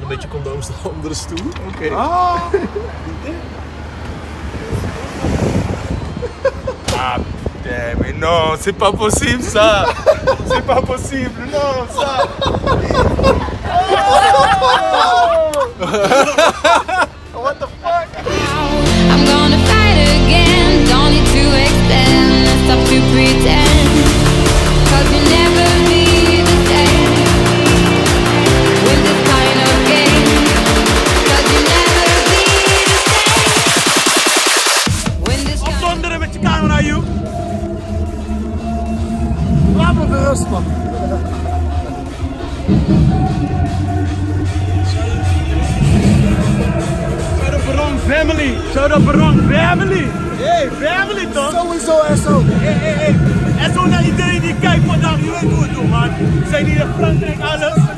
beetje condooms onder de stoel. Oké. Ah, damn it, no, c'est pas possible ça. C'est pas possible, non, ça. What the fuck? I'm gonna fight again, don't need to extend, let's stop to pretend, cause you never be the same, with this kind of game, cause you never be the same, when this kind Opdonderen met je camera, you. laat me gerust, man. Shout out Baron family. Shout out Baron family. Hey, family toch? Sowieso en zo. Hey. En zo naar iedereen die kijkt vandaag, je weet hoe het doen, man. Zijn hier in Frankrijk alles?